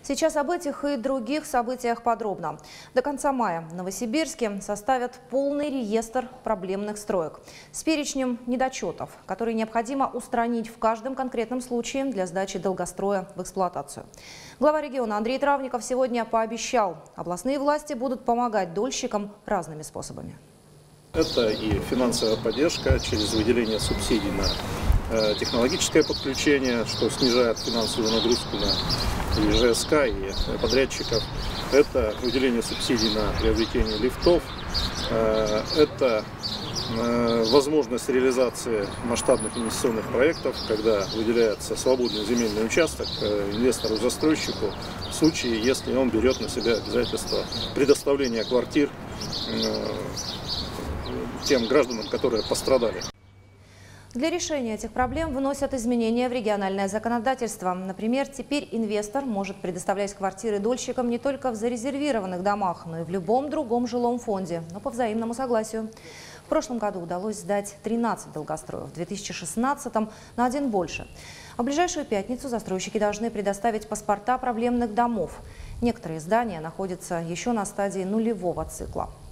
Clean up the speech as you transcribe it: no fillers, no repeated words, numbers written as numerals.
Сейчас об этих и других событиях подробно. До конца мая в Новосибирске составят полный реестр проблемных строек с перечнем недочетов, которые необходимо устранить в каждом конкретном случае для сдачи долгостроя в эксплуатацию. Глава региона Андрей Травников сегодня пообещал, областные власти будут помогать дольщикам разными способами. Это и финансовая поддержка через выделение субсидий на технологическое подключение, что снижает финансовую нагрузку на и ЖСК, и подрядчиков. Это выделение субсидий на приобретение лифтов. Это возможность реализации масштабных инвестиционных проектов, когда выделяется свободный земельный участок инвестору-застройщику в случае, если он берет на себя обязательство предоставления квартир тем гражданам, которые пострадали. Для решения этих проблем вносят изменения в региональное законодательство. Например, теперь инвестор может предоставлять квартиры дольщикам не только в зарезервированных домах, но и в любом другом жилом фонде, но по взаимному согласию. В прошлом году удалось сдать 13 долгостроев, в 2016-м на один больше. А в ближайшую пятницу застройщики должны предоставить паспорта проблемных домов. Некоторые здания находятся еще на стадии нулевого цикла.